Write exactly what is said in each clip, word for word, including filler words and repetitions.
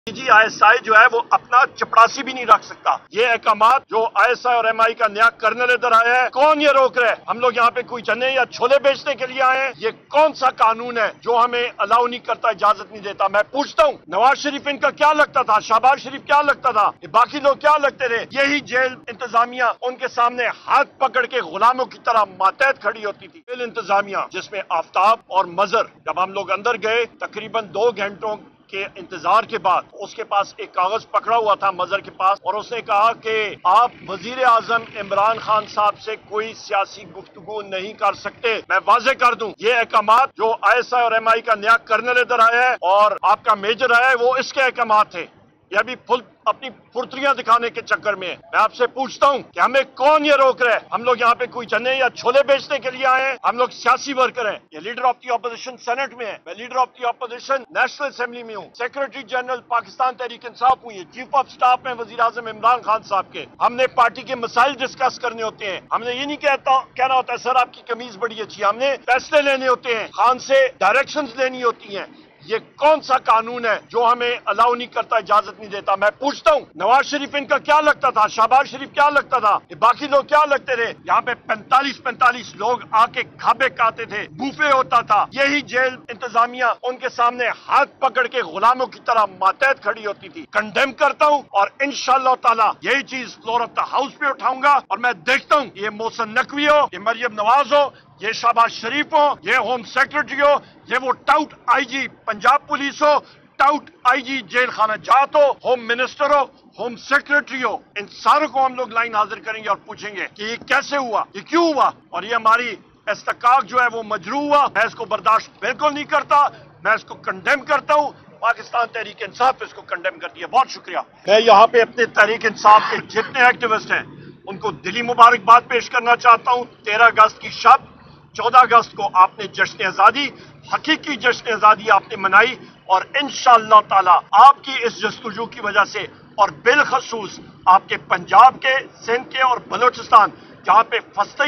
G I S آئی جو ہے وہ اپنا چپڑاسی بھی نہیں رکھ سکتا۔ یہ احکامات جو آئی ایس آئی اور ایم آئی کا نیا کرنل ادھر آیا ہے، کون یہ روک رہا ہے؟ ہم لوگ یہاں پہ کوئی چنے یا چھولے بیچنے کے لیے آئے ہیں؟ یہ کون سا قانون ہے جو ہمیں الاؤ نہیں کرتا، اجازت نہیں دیتا؟ میں پوچھتا ہوں، نواز شریف ان کا کیا لگتا تھا؟ شہباز شریف کیا لگتا تھا؟ باقی لوگ کیا لگتے رہے؟ یہی جیل انتظامیہ ان کے سامنے ہاتھ پکڑ کے غلاموں کی طرح ماتحت کھڑی ہوتی تھی۔ جیل انتظامیہ جس میں آفتاب اور مظہر، جب ہم لوگ اندر گئے تقریباً دو گھنٹوں کے انتظار کے بعد اس کے پاس ایک کاغذ پکڑا ہوا تھا مظہر کے پاس، اور اس نے کہا کہ آپ وزیر اعظم عمران خان صاحب سے کوئی سیاسی گفتگو نہیں کر سکتے۔ میں واضح کر دوں، یہ احکامات جو آئی ایس آئی اور ایم آئی کا نیا کرنل ادھر آیا ہے اور آپ کا میجر آیا ہے، وہ اس کے احکامات تھے۔ یہ ابھی فل اپنی پھرتریاں دکھانے کے چکر میں ہے۔ میں آپ سے پوچھتا ہوں کہ ہمیں کون یہ روک رہا ہے؟ ہم لوگ یہاں پہ کوئی چنے یا چھولے بیچنے کے لیے آئے ہیں؟ ہم لوگ سیاسی ورکر ہیں۔ یہ leader of the opposition Senate میں ہے، میں leader of the opposition National Assembly میں ہوں، سیکریٹری جنرل پاکستان تحریک انصاف ہوں، یہ چیف آف سٹاف میں وزیر اعظم عمران خان صاحب کے۔ ہم نے پارٹی کے مسائل ڈسکس کرنے ہوتے ہیں، ہم نے یہ نہیں کہتا کہنا ہوتا ہے سر آپ کی قمیض بڑی اچھی ہے، ہم نے فیصلے لینے ہوتے ہیں، خان سے ڈائریکشنز لینی ہوتی ہیں۔ یہ کون سا قانون ہے جو ہمیں الاؤ نہیں کرتا، اجازت نہیں دیتا؟ میں پوچھتا ہوں، نواز شریف ان کا کیا لگتا تھا؟ شہباز شریف کیا لگتا تھا؟ باقی لوگ کیا لگتے رہے؟ یہاں پہ پینتالیس پینتالیس لوگ آ کے کھابے کھاتے تھے، بوفے ہوتا تھا۔ یہی جیل انتظامیہ ان کے سامنے ہاتھ پکڑ کے غلاموں کی طرح ماتحت کھڑی ہوتی تھی۔ کنڈیم کرتا ہوں اور انشاءاللہ تعالی یہی چیز فلور آف دا ہاؤس پہ اٹھاؤں گا، اور میں دیکھتا ہوں یہ محسن نقوی ہو، یہ مریم نواز ہو، یہ شہباز شریف ہو، یہ ہوم سیکرٹری ہو، یہ وہ tout I G Punjab police ہو، ٹاؤٹ آئی جی جیل خانہ جات ہو، ہوم منسٹر ہو، ہوم سیکرٹری ہو، ان ساروں کو ہم لوگ لائن حاضر کریں گے اور پوچھیں گے کہ یہ کیسے ہوا، یہ کیوں ہوا، اور یہ ہماری استحقاق جو ہے وہ مجروح ہوا۔ میں اس کو برداشت بالکل نہیں کرتا، میں اس کو کنڈیم کرتا ہوں۔ پاکستان تحریک انصاف اس کو کنڈیم کرتی ہے۔ بہت شکریہ۔ میں یہاں پہ اپنے تحریک انصاف کے جتنے ایکٹیوسٹ ہیں ان کو دلی مبارکباد پیش کرنا چاہتا ہوں۔ تیرہ اگست کی شب، چودہ اگست کو آپ نے جشن آزادی، حقیقی جشن آزادی آپ نے منائی، اور انشاءاللہ تعالی آپ کی اس جستجو کی وجہ سے، اور بالخصوص آپ کے پنجاب کے، سندھ کے اور بلوچستان جہاں پہ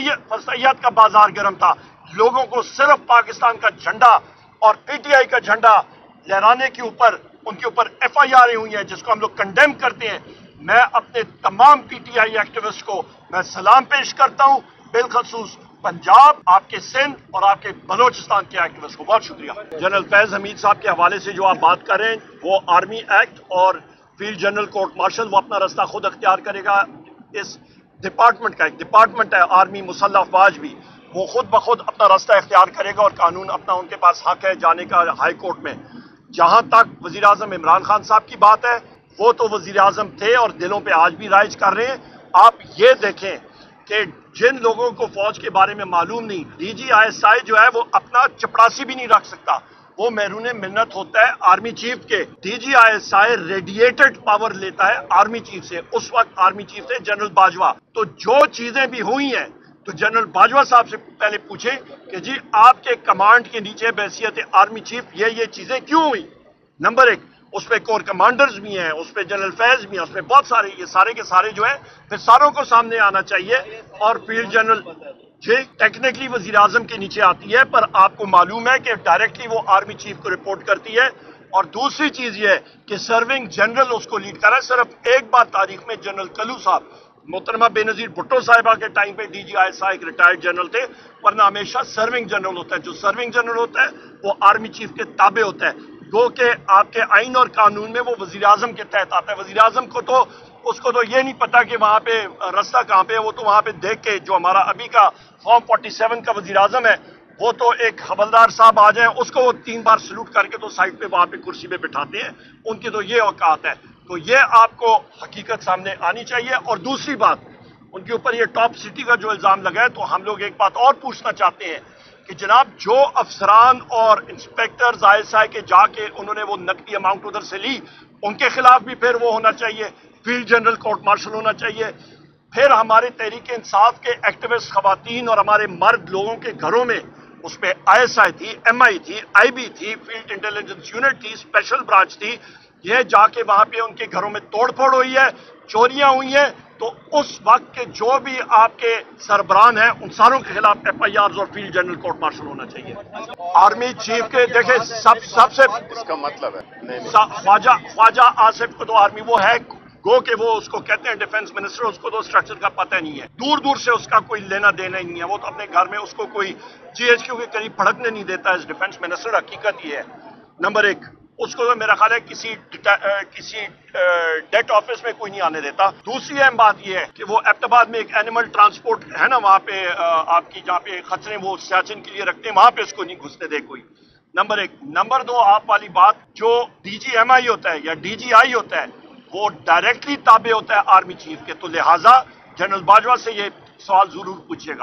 فسطیت کا بازار گرم تھا، لوگوں کو صرف پاکستان کا جھنڈا اور پی ٹی آئی کا جھنڈا لہرانے کے اوپر ان کے اوپر ایف آئی آر ہوئی ہیں جس کو ہم لوگ کنڈیم کرتے ہیں۔ میں اپنے تمام پی ٹی آئی ایکٹیوسٹ کو میں سلام پیش کرتا ہوں، بالخصوص پنجاب، آپ کے سندھ اور آپ کے بلوچستان کے ایکٹیوسٹ کو بہت شکریہ۔ جنرل فیض حمید صاحب کے حوالے سے جو آپ بات کر رہے ہیں، وہ آرمی ایکٹ اور فیلڈ جنرل کورٹ مارشل، وہ اپنا راستہ خود اختیار کرے گا۔ اس ڈپارٹمنٹ کا ایک ڈپارٹمنٹ ہے آرمی مسلح افواج بھی، وہ خود بخود اپنا راستہ اختیار کرے گا، اور قانون اپنا ان کے پاس حق ہے جانے کا ہائی کورٹ میں۔ جہاں تک وزیر اعظم عمران خان صاحب کی بات ہے، وہ تو وزیر اعظم تھے اور دلوں پہ آج بھی رائج کر رہے ہیں۔ آپ یہ دیکھیں کہ جن لوگوں کو فوج کے بارے میں معلوم نہیں، ڈی جی آئی ایس آئی جو ہے وہ اپنا چپڑاسی بھی نہیں رکھ سکتا، وہ محرون منت ہوتا ہے آرمی چیف کے۔ D G I S I ریڈیٹڈ پاور لیتا ہے آرمی چیف سے، اس وقت آرمی چیف تھے جنرل باجوہ۔ تو جو چیزیں بھی ہوئی ہیں تو جنرل باجوہ صاحب سے پہلے پوچھیں کہ جی آپ کے کمانڈ کے نیچے بحیثیت آرمی چیف یہ یہ چیزیں کیوں ہوئی؟ نمبر ایک، اس پہ کور کمانڈرز بھی ہیں، اس پہ جنرل فیض بھی ہیں، اس پہ بہت سارے، یہ سارے کے سارے جو ہیں پھر ساروں کو سامنے آنا چاہیے۔ اور فیلڈ جنرل جی ٹیکنیکلی وزیر اعظم کے نیچے آتی ہے، پر آپ کو معلوم ہے کہ ڈائریکٹلی وہ آرمی چیف کو رپورٹ کرتی ہے۔ اور دوسری چیز یہ ہے کہ سرونگ جنرل اس کو لیڈ کر رہا ہے۔ صرف ایک بار تاریخ میں جنرل کلو صاحب، محترمہ بے نظیر بھٹو صاحبہ کے ٹائم پہ ڈی جی آئی ایس آئی ایک ریٹائرڈ جنرل تھے، ورنہ ہمیشہ سرونگ جنرل ہوتا ہے۔ جو سرونگ جنرل ہوتا ہے وہ آرمی چیف کے تابع ہوتا ہے، گو کہ آپ کے آئین اور قانون میں وہ وزیر اعظم کے تحت آتا ہے۔ وزیر اعظم کو تو اس کو تو یہ نہیں پتا کہ وہاں پہ راستہ کہاں پہ ہے، وہ تو وہاں پہ دیکھ کے، جو ہمارا ابھی کا فارم فورٹی سیون کا وزیر اعظم ہے، وہ تو ایک حوالدار صاحب آ جائیں اس کو وہ تین بار سلوٹ کر کے تو سائڈ پہ وہاں پہ کرسی پہ بٹھاتے ہیں، ان کی تو یہ اوقات ہے۔ تو یہ آپ کو حقیقت سامنے آنی چاہیے۔ اور دوسری بات، ان کے اوپر یہ ٹاپ سٹی کا جو الزام لگا ہے، تو ہم لوگ ایک بات اور پوچھنا چاہتے ہیں کہ جناب جو افسران اور انسپیکٹرز آئی ایس آئی کے جا کے انہوں نے وہ نقدی اماؤنٹ ادھر سے لی، ان کے خلاف بھی پھر وہ ہونا چاہیے، فیلڈ جنرل کورٹ مارشل ہونا چاہیے۔ پھر ہمارے تحریک انصاف کے ایکٹیوسٹ خواتین اور ہمارے مرد لوگوں کے گھروں میں، اس پہ آئی ایس آئی تھی، ایم آئی تھی، آئی بی تھی، فیلڈ انٹیلیجنس یونٹ تھی، اسپیشل برانچ تھی، یہ جا کے وہاں پہ ان کے گھروں میں توڑ پھوڑ ہوئی ہے، چوریاں ہوئی ہیں۔ تو تو اس وقت کے جو بھی آپ کے سربراہ ہیں ان ساروں کے خلاف ایف آئی آرز اور فیلڈ جنرل کورٹ مارشل ہونا چاہیے. آرمی چیف کے دیکھیں سب سب سے اس کا مطلب ہے خواجہ خواجہ آصف کو تو آرمی وہ ہے گو کہ وہ اس کو کہتے ہیں ڈیفنس منسٹر، اس کو تو اسٹرکچر کا پتہ نہیں ہے، دور دور سے اس کا کوئی لینا دینا ہی نہیں ہے. وہ تو اپنے گھر میں اس کو کوئی جی ایچ کیو کے قریب پھڑکنے نہیں دیتا ہے ڈیفنس منسٹر. حقیقت یہ ہے نمبر ایک، اس کو تو میرا خیال ہے کسی کسی ڈیٹ آفس میں کوئی نہیں آنے دیتا. دوسری اہم بات یہ ہے کہ وہ ایبٹ آباد میں ایک اینیمل ٹرانسپورٹ ہے نا وہاں پہ آپ کی جہاں پہ خچرے وہ سیاچن کے لیے رکھتے ہیں، وہاں پہ اس کو نہیں گھسنے دے کوئی. نمبر ایک. نمبر دو، آپ والی بات، جو ڈی جی ایم آئی ہوتا ہے یا ڈی جی آئی ہوتا ہے وہ ڈائریکٹلی تابع ہوتا ہے آرمی چیف کے، تو لہٰذا جنرل باجوہ سے یہ سوال ضرور پوچھے گا.